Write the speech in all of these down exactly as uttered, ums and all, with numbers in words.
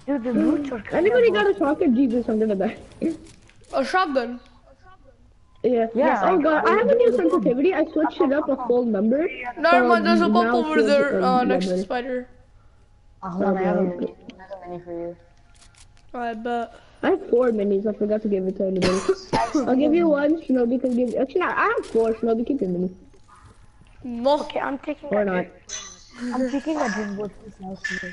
Dude, the boots are kind Anybody of got a shotgun? Jeep or something like that. A shotgun. Yeah. Yes, Oh I god, I have a new sensitivity. I switched it up a full number. Never So mind, there's a bump now it over feels, there um, uh, next to better. Spider. Oh, hold on, I have a Okay. mini. I have a mini for you. I bet. I have four minis. I forgot to give it to anybody. I'll give you one. Shinobi can give. Actually, no, I have four. Shinobi, keep your mini. No. Okay, I'm taking Or a not. I'm taking a drink with this house here.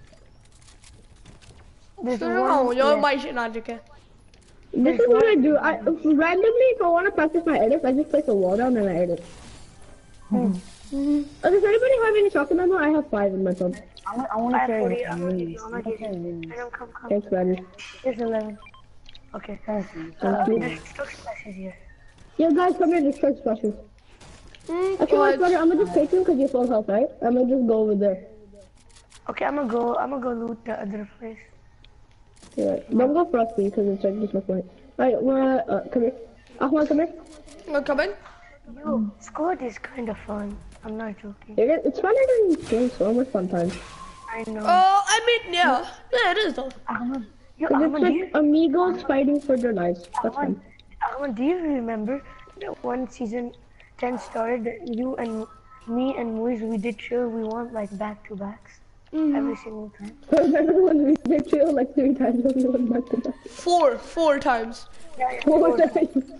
There's No, one. you're Yeah. my shit, not okay. This is what I do. I randomly, if I want to practice my edits, I just place a wall down and I edit. Hmm. Mm-hmm. Oh, does anybody have any shotgun ammo? I have five in my phone. I'm, I want to I carry forty, the I'm minis. gonna give you, I I'm want gonna to carry minis. Come, come, come. Thanks, buddy. Here's eleven. Okay. Thank Uh, you. there's stock splashes here. Yeah, guys, come here. There's church splashes. Mm, Okay, wait, buddy. I'm gonna just take them because you're full health, right? I'm gonna just go over there. Okay, I'm gonna go. I'm gonna go loot the other place. Yeah, don't go first, please, because it's like just no point. Alright, well, uh, come here. Ahmad, come here. I'm coming. Yo, squad is kind of fun. I'm not joking. It, it's funner than playing so much sometimes. I know. Oh, I mean, yeah. Yeah, it is though. Ahmad, yo, Because Ahmad, it's do you, like amigos fighting for their lives. That's Ahmad, fun. Ahmad, do you remember that one season ten started that you and me and Moise, we did chill, we won like back to backs Mm-hmm. every single time. I remember when we did chill like three times and we went back to back. Four, four times. Yeah, yeah, Four four. times.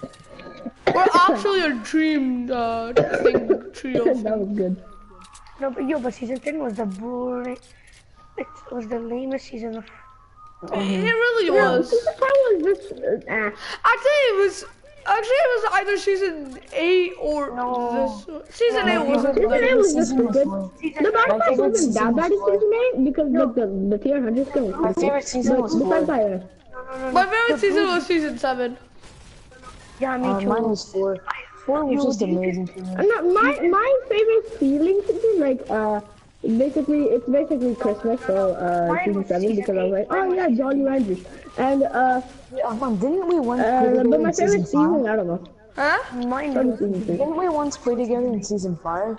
We're actually a dream uh, thing trio. That was good. No, but yo, but season ten was the boring. It was the lamest season of. It really No, was. season five was just, uh, ah. Actually, it was. Actually, it was either season eight or No. this. Season eight wasn't Season good. eight was just Season was good. four. The battle pass wasn't that bad in season eight because like the the tier one hundred skill was My favorite season was besides four. that, No, no, no, My no. favorite season was season seven. Yeah, me Uh, too. mine was four. Four was Yo, just do you amazing for me. uh, no, my my favorite feeling season like uh basically it's basically Christmas so uh Mine season was seven season because I was like eight. oh Mine yeah was Jolly Ranchers and uh Yeah, Ahmad, didn't we once play uh together but my in season favorite season five? I don't know Huh? Mine probably was. season three. Didn't we once play together in season five?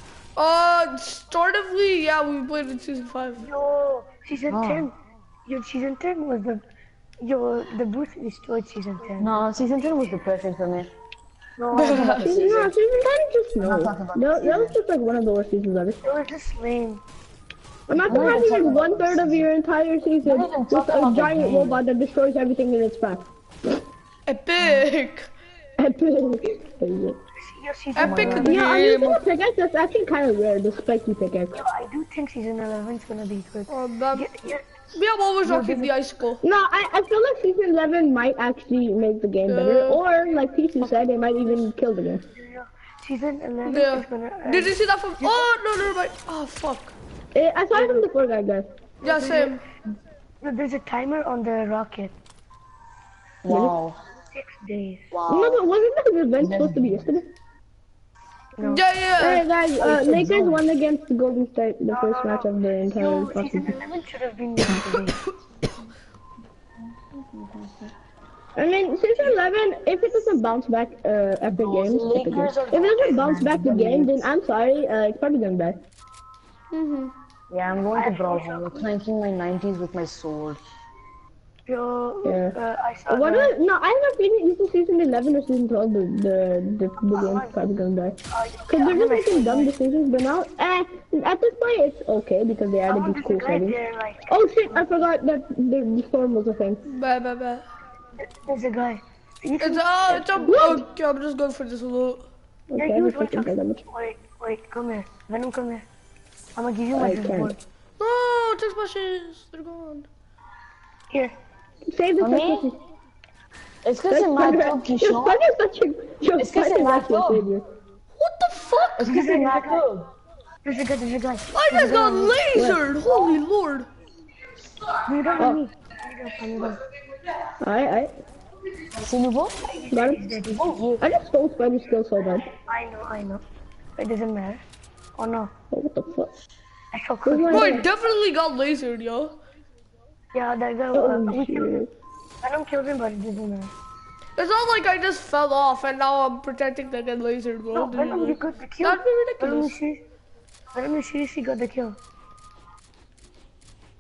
Uh, startively, yeah, we played in season five. Yo, season Oh. ten. Yo, season ten was the. Yo, the booth destroyed season ten. No, season ten was depressing for me. No, Season, no, season ten just no. not talking about That, the that was just like one of the worst seasons ever. it was just lame. Imagine not even having talking like about one third of your entire season not even with talking a about the giant game. robot that destroys everything in its path. Epic. Epic. Yo, season Epic eleven. Yeah, I'm game. using a pickaxe that's actually kind of rare, the spiky pickaxe. Yo, I do think season eleven is gonna be good. Oh, that, Yeah, yeah. yeah, I'm always rocking the icicle. No, I, I feel like season eleven might actually make the game better, Uh, or like Pichu said, it might even kill the game. yeah. Season eleven Yeah. is gonna. Uh, Did you see that from? Oh no, no, no, oh fuck. Eh, I saw it from before that, guys. Yeah, same. no, there's a timer on the rocket. Wow. Six days. No, Wow. but wasn't the event supposed to be yesterday? No. Yeah, yeah. Alright, guys, uh, Lakers won against the Golden State, the first no, match of the entire Yo, fucking season season. eleven should have been yesterday. I mean, season eleven, if it doesn't bounce back, uh, epic Those games, epic games. Lakers are If it doesn't bounce back the the game, then I'm sorry, uh, it's probably going bad. Mhm. Yeah, I'm going to Brawl Hall, clanking my nineties with my sword. Yo, Yeah. uh, I saw What that. are, no, I have a feeling either season eleven or season twelve, the, the, the, the game's probably going to die. Uh, Because they're just making dumb decisions, but now, eh, at this point, it's okay because they added these cool settings. There, like, Oh shit, I forgot that the, the storm was a thing. Bad, bad, bad. there's a guy. You can, It's uh, it's a. Okay, I'm just going for this loot. yeah, Okay, use I one think I chuck. that much. Wait, wait, come here. Venom, come here. I'm gonna give you my I reward. can't. No, text messages. They're gone. Here. Save the For me? text message. It's because in my code, Your Kishore. son is such a, your It's 'cause son in is my actually a code. savior. What the fuck? It's because in my code. There's a guy, there's a guy. I just got lasered. Holy lord. You don't Oh. need me. You don't Alright, alright. C'est nouveau? Got him. I just stole Spider's skill so bad. I know, I know. It doesn't matter. Oh no. Oh, what the fuck? I felt Where's good. my- Bro, I definitely got lasered, yo. Yeah, that guy. Uh, Oh, we killed him. shit. Venom killed him, but it doesn't matter. It's not like I just fell off and now I'm pretending to get lasered, bro. No, Did Venom, you- you got the kill. That'd be Venom, you ridiculous. see- Venom, you seriously got the kill. Yo,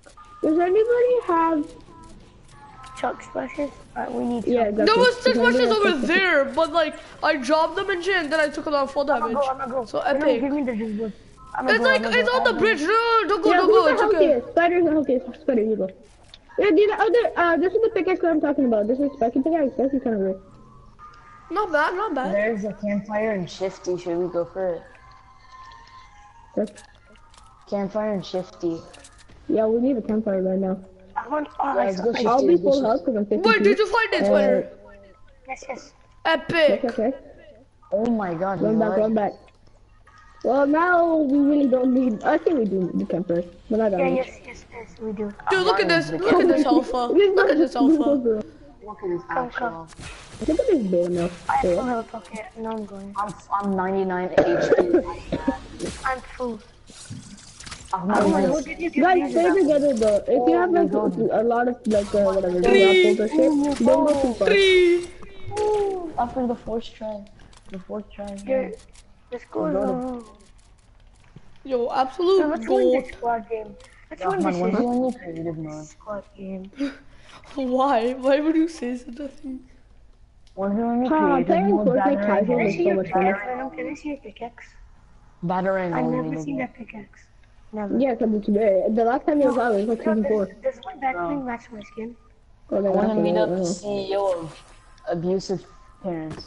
Does anybody have? Chuck splashes? Alright, we need Yeah, some. exactly. There was six Does anybody bushes have over Chuck splashes? there, but like I dropped them and shit, and then I took it on full I'm gonna damage. go, I'm gonna go. So No, no, epic. give me the drizzle. I'm gonna It's go, like I'm gonna it's go. on the I'm bridge. No, no, don't go, Yeah, don't who's go. the It's okay. healthiest? Spider's the healthiest. Spider, you go. Yeah, the other, uh, this is the pickaxe that I'm talking about. This is spiky pickaxe. That's kind of weird. Not bad, not bad. There's a campfire and shifty. Should we go for it? That's, Campfire and shifty. yeah, we need a campfire right now. I want, oh, Yeah, I let's saw, go I shifty. I'll be let's go full shifty. health because I'm fifty-two. Wait, did you find it, Uh, Twitter? yes, yes. Epic. That's okay. Oh my god, Run you back, what? run back. Well, now we really don't need. I think we do need campfire, but not that Yeah, much. yes, yes, yes, we do. Dude, look at this. Look at this alpha. This Look at is- this alpha. Look Look at this Come, actual. come. at this big enough. I have Wait, full what? health, okay. Now I'm going. I'm I'm ninety-nine H P. I'm full. I'm Oh my not god, did you get Guys, these? stay together though. If you have like a lot of like uh, whatever, apples or shit, don't go too far. Three. after the fourth try. The fourth try. Yeah, let's go. Go uh, Yo, So absolute let's win gold. this squad game. Let's win Man, this when is- you only creative mode. squad game. Why? Why would you say such a thing? When you only Ah, creative playing mode, Fortnite battering casual Can I is see so your much pickaxe, fun. Venom? Can I see your pickaxe? battering I've only. never seen nigga. that pickaxe. Never. Yeah, because it's rare. The last time you was out, it was like Yo, season four. does, does my backbling match my skin? Oh, I no, want to that's meet right, up I the know. C E O of abusive parents.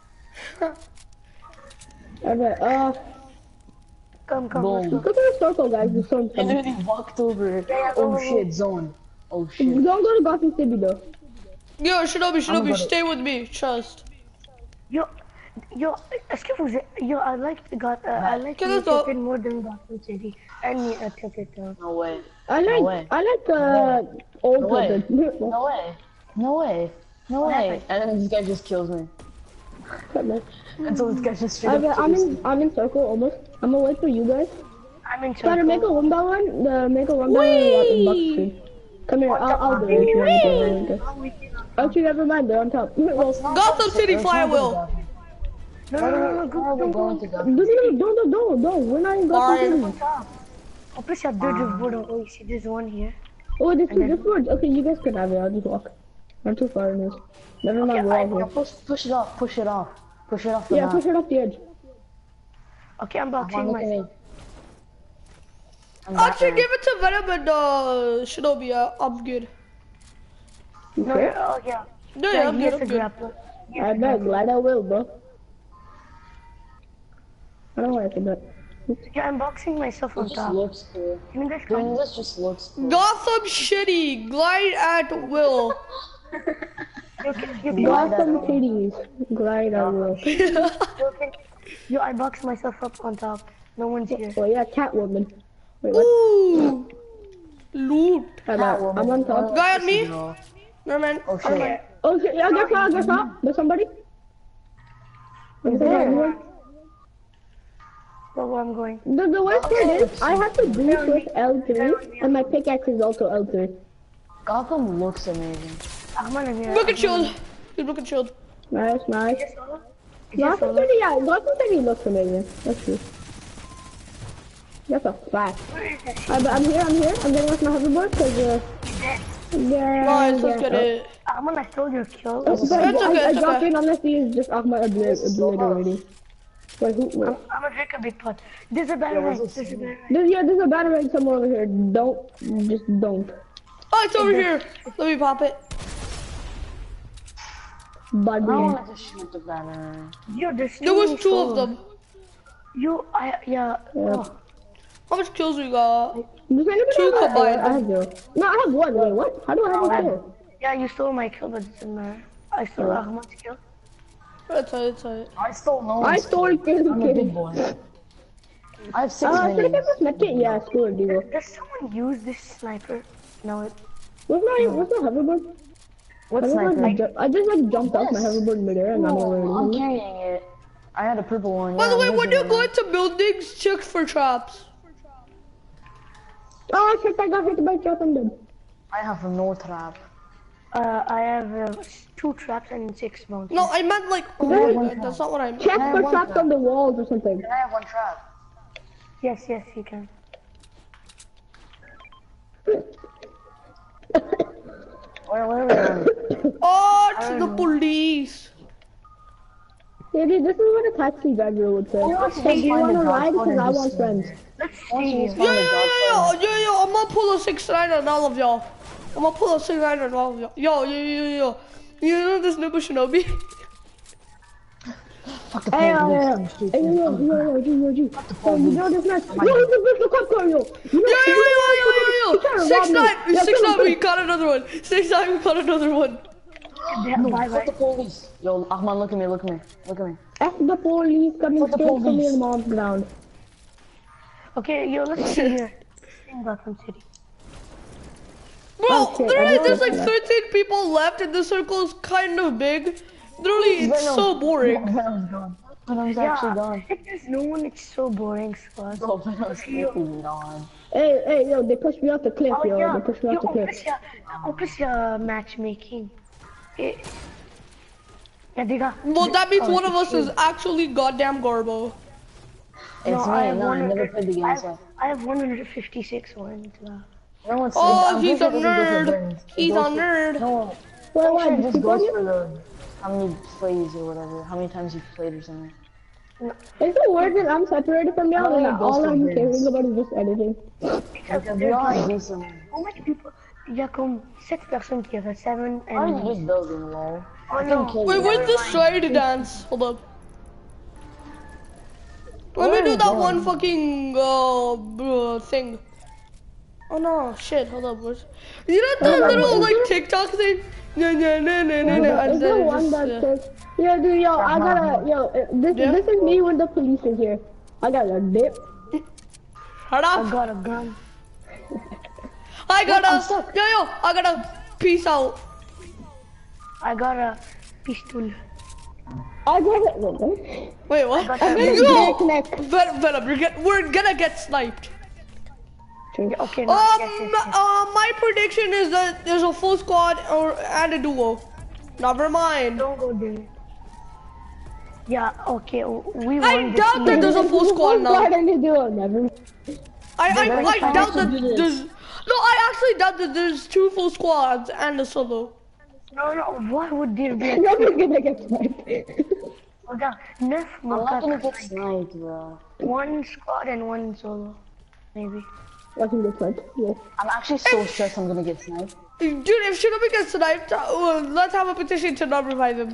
Okay, uh, Come, come, Boom. let's go. look at the circle, guys. The sun's I coming. literally walked over. yeah, Oh go, go, shit, zone. Oh shit. Don't go to Gotham City though. Yo, Shinobi, Shinobi, gonna- stay with me. Trust. Yo, yo, excuse me. Yo, I like the got. Uh, I like Can the I talk? Ticket more than Gotham City. And uh, Ticket though. No way. I No like, way. I like uh, old No way. Ticket. No way. No way. No way. happened? And then this guy just kills me. I'm, And so this guy just straight I'm up I'm kills in, I'm in circle almost. I'm gonna wait for you guys. I'm in Try to make a circle. one by one. The make a one by one in box screen. Come here, I'll, I'll do it. if you want me to. Oh, we can- Actually, never mind. They're on top. Well, Gotham City flywheel. No, no, no, no, go, Why are we don't going go. to no, Gotham? no, no, don't, don't, don't. We're not in Gotham Fine. City. Oh, please, I did this board. Oh, you see, there's one here. Oh, this is this board. Okay, you guys can have it. I'll just walk. I'm too far in this. Never mind. We're all Yeah, here. push, push it off. Push it off. Push it off the Yeah, map. push it off the edge. Okay, I'm Come on, boxing look at me. myself. I'm Actually, back give it to Venom and uh, Shinobi. Uh, I'm good. No, Okay. yeah, oh, yeah. No, Yeah, yeah, I'm he good. has I'm a good. grappler. I bet. Glad I will, bro. I don't want to do that. Yeah, I'm boxing myself It on just top. looks cool. Can you guys Doing come? this just looks cool. Gotham City, glide at will. You can, you can, Gotham Cities. Glide I will. you can, yo, I box myself up on top. No one's here. Oh yeah, Catwoman. Wait, what? Ooh, loot. I'm, out. I'm on top. Guy on me? No. No man. Oh shit. Oh shit! Yeah, guess what? Guess what? There's somebody. There's somebody. But where I'm going. The, the worst part is, I have to boost with L three, and my pickaxe is also L three. Gotham looks amazing. Ahmad, I'm here. Look at shield. Dude, look at shield. Nice, nice. Is it solo? Is it Gotham solo? City, yeah, Gotham City looks amazing. That's true. That's a fact. Where is that shit? I, I'm here, I'm here. I'm getting off my hoverboard because, uh, yeah. Nice, let's yeah. get it. Ahmad, I stole your kill. Oh, but It's okay, I, I it's dropped okay. in unless he is just off my obli- obliterating. Wait, who? Wait. I'm gonna drink a big pot. There's a battery. where's There's this a battery. There's, yeah, there's a battery somewhere over here. Don't, just don't. Oh, it's over here. Let me pop it. Buddy. I wanted to shoot the banner. Yo, there's There was many two of souls. them. You, I, yeah. Oh. How much kills we got? Does anybody Two have a- combined. I have zero. No, I have one. Wait, what? How do I have a zero? Yeah, you stole my kill, but it doesn't matter. I stole Ahmad's kill. It's alright, it's alright. I stole no I one's stole kill. kill. I'm a big boy. I have six Uh, should I minis. get this medkit? Yeah, screw it, Diego. Does someone use this sniper? No, it. What's my, what's my hoverboard? What I just, like, sniper? ju- I just like jumped off my Yes. hoverboard in midair and I'm No, already. I'm carrying it. I had a purple one. By yeah, the way, I'm when you using go it. into buildings, check for traps. Oh shit, I got hit by a trap, I'm dead. I have no trap. Uh, I have uh, two traps and six bones. No, I meant like, oh Really? my god, that's not what I meant. Check I have for one traps trap. on the walls or something. Can I have one trap? Yes, yes, you can. It's the police. Yeah, dude, this is what a taxi driver would say. let's Hey, do you find want to a ride? dog Because I find want this friends. Let's Once see. you Yeah, find yeah, a yeah, dog yeah, find yeah, yeah. I'm gonna pull a six nine on all of y'all. I'm gonna pull a six nine on all of y'all. Yo, yo, yo, yo. You know this noob Shinobi? Fuck the Hey, police. uh, I'm stupid. hey, yo, yo, yo, yo, yo, yo, yo. Yo, you know this man? Yo, he's a bitch, the cop car, yo. You know, Yo, yo, you yo, know yo, yo, yo. he's trying to Six rob me. nine, Yo, six kill him, nine. kill We him. caught another one. Six nine. We caught another one. Yeah, No, bye fuck bye. the police. Yo, Ahman, look at me, look at me, look at me. F the police coming Fuck the straight for me police. in mom's ground. Okay, yo, let's see here. In Gotham City. Bro, Oh, shit, I literally, just there's looked like at thirteen people left, and the circle is kind of big. Literally, it's Venom. so boring. Venom's gone. Venom's actually gone. If there's no one, it's so boring, squad. Bro, Venom's freaking gone. Hey, hey, yo, they pushed me off the cliff, Oh yo. yeah, They pushed me yo, off the cliff. opus ya, opus ya matchmaking. Eh, yeah, they got. Well, that means oh, one of us it's is actually goddamn Garbo. It's No, me, I have no, I one never hundred. played the game, I so. have, I have one hundred fifty-six ones. Uh, No one's Oh, I'm he's pretty a sure it doesn't go for nerd. wins. It He's a goes for- nerd. No, Wait, I'm what? sure it Did just you goes you? for the how many plays or whatever, how many times you've played or something. Is it worth it? I'm separated from y'all, Oh, and it goes all for I'm wins. caring about is just editing. because Because we there's all like, do some. how many people? Il y a comme sept personnes qui avaient seven Why are you and. just building, lol? Oh I no. can kill Wait, you. where's the stride dance? Hold up. Let Where me are do you that going? one fucking uh, uh thing. Oh no, shit, hold up. Where's... You know the Oh, little is like there- TikTok thing? No, no, no, no, no, no. Is And there then it one just, that uh, says, yo, dude, yo, I gotta, yo, uh, this, Yeah? this is me when the police is here. I got a dip. Shut I up. got a gun. I I'm gotta, stuck. yo, yo, I gotta peace out. I got a pistol. I got it. Wait, what? Wait, what? got that Yo, big neck. Venom, Venom, you're get, we're gonna get sniped. True. Okay, no, Um, yes, yes, yes. uh, my prediction is that there's a full squad or and a duo. Never mind. Don't go there. Yeah, okay, we I won doubt this that there's a full squad now. What are you doing? Never. I I, They're I trying doubt to that do this. there's no. I actually doubt that there's two full squads and a solo. No, no, why would there be a Nobody's gonna get sniped. Regarde, neuf I'm not mockers, gonna get like, sniped, bro. one squad and one solo, maybe. Watching get sniped. Yeah. I'm actually so stressed I'm gonna get sniped. Dude, if Shinobi gets sniped, uh, well, let's have a petition to not revive him.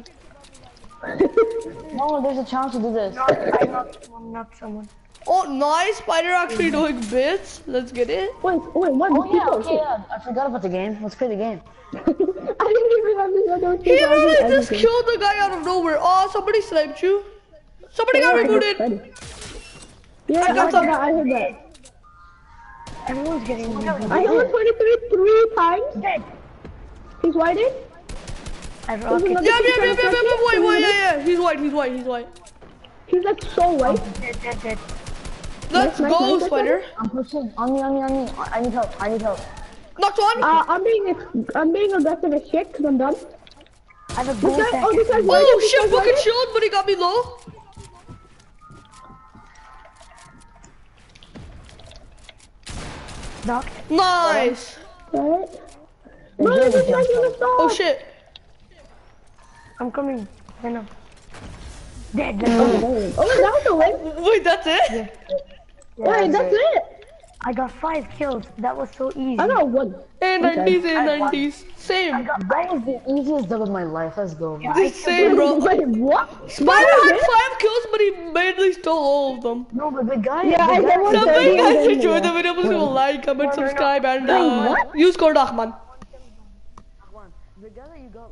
No, there's a chance to do this. Not, I knocked someone, not someone. Oh, nice! Spider actually doing bits. Let's get it. Wait, wait, what? Oh These yeah, people? okay, yeah. I forgot about the game. Let's play the game. I didn't even understand those He people. literally just killed the guy out of nowhere. Oh, somebody sniped you. Somebody got rebooted. Yeah, I, I got saw some- that. I heard that. Everyone's getting rebooted. I heard twenty-three three times. Dead. He's whited. I rocket. another- Yeah, yeah, yeah, yeah, yeah, yeah, wait, wait, yeah, yeah. He's white, he's white, he's white. He's like so white. Dead, dead, dead. Let's nice, go, nice, Spider. I'm pushing. On me, on me, on me. I I need help. I need help. Knocked one. Uh, I'm being I'm being aggressive as shit because I'm done. I have a This gold guy, oh, this packet. guy's whited. Oh this shit, guy's fucking whited. shield, but he got me low. Knocked. Nice. Alright. No, this is not gonna stop. Oh shit. I'm coming. Venom. Dead. Oh, oh, that was a win. Wait, that's it? Wait, that's it. I got five kills. That was so easy. I got one. A nineties, A nineties. I Same. got That was the easiest dub of my life. Let's go. Man. The same, bro. Wait, what? Spider had five kills, but he mainly stole all of them. no, but the guy. Yeah, I the said guy one So thirty. if you guys and then- enjoyed the video, please leave a like, comment, No, no, no. subscribe, and Wait, uh, what? use code Ahman. The guy that you got